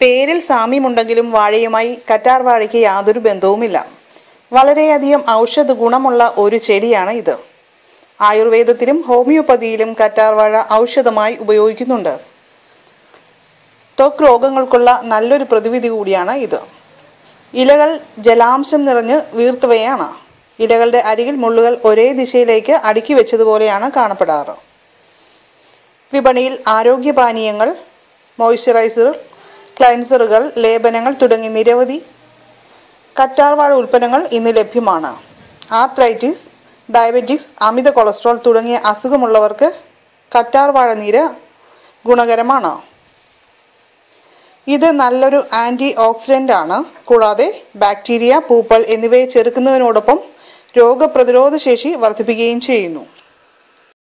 പേരിൽ സാമ്യമുണ്ടെങ്കിലും വാഴയുമായി കറ്റാർ വാഴയ്ക്ക് യാതൊരു ബന്ധവുമില്ല. വളരെയധികം ഔഷധ ഗുണമുള്ള ഒരു ചെടിയാണ് ഇത്. ആയുർവേദത്തിലും ഹോമിയോപ്പതിയിലും കറ്റാർ വാഴ ഔഷധമായി ഉപയോഗിക്കുന്നുണ്ട്. ത്വക്ക് രോഗങ്ങൾക്കുള്ള നല്ലൊരു പ്രതിവിധി കൂടിയാണ് ഇത്. ഇലകൾ ജലാംശം നിറഞ്ഞ് വീർത്തവയാണ്. ഇലകളുടെ അരികിൽ മുള്ളുകൾ ഒരേ ദിശയിലേക്ക് അടുക്കി വെച്ചതുപോലെയാണ് കാണപ്പെടാറ്. വിപണിയിൽ ആരോഗ്യപാനീയങ്ങൾ, മോയ്സ്ചറൈസർ, ക്ലൻസറുകൾ, ലേപനങ്ങൾ തുടങ്ങി നിരവധി കറ്റാർവാഴ ഉൽപ്പന്നങ്ങൾ ഇന്ന് ലഭ്യമാണ്. ആർത്രൈറ്റിസ്, ഡയബറ്റിക്സ്, അമിത കൊളസ്ട്രോൾ തുടങ്ങിയ അസുഖമുള്ളവർക്ക് കറ്റാർവാഴ നീര് ഗുണകരമാണ്. ഇത് നല്ലൊരു ആൻറ്റി ഓക്സിഡൻ്റ് ആണ്. കൂടാതെ ബാക്ടീരിയ, പൂപ്പൽ എന്നിവയെ ചെറുക്കുന്നതിനോടൊപ്പം രോഗപ്രതിരോധ ശേഷി വർദ്ധിപ്പിക്കുകയും ചെയ്യുന്നു.